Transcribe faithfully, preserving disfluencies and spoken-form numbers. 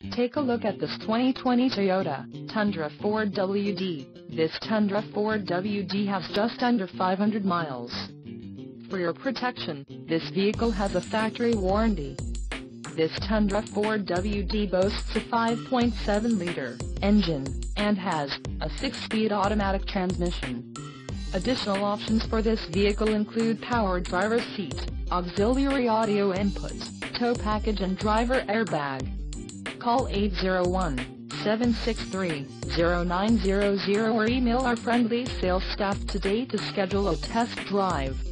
Take a look at this twenty twenty Toyota Tundra four W D. This Tundra four W D has just under five hundred miles. For your protection, this vehicle has a factory warranty. This Tundra four W D boasts a five point seven liter engine, and has a six-speed automatic transmission. Additional options for this vehicle include power driver's seat, auxiliary audio input, tow package and driver airbag. Call eight zero one, seven six three, zero nine zero zero or email our friendly sales staff today to schedule a test drive.